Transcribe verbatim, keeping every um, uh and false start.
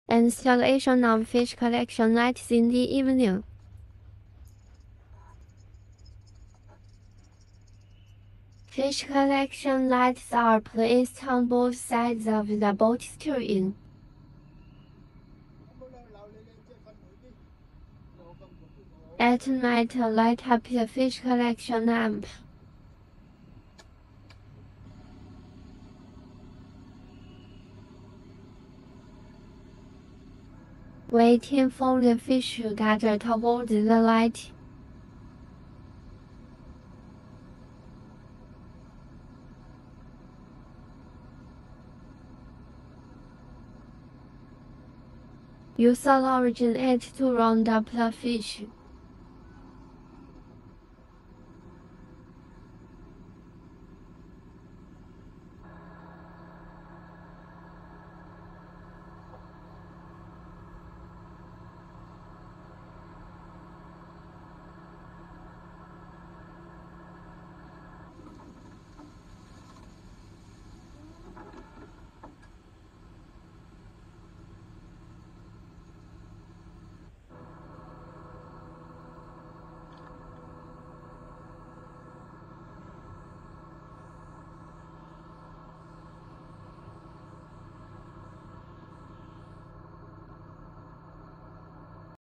Installation of fish collection lights in the evening. Fish collection lights are placed on both sides of the boat steering. At night, light up the fish collection lamp. Waiting for the fish to gather toward the light. Use a large net to round up the fish.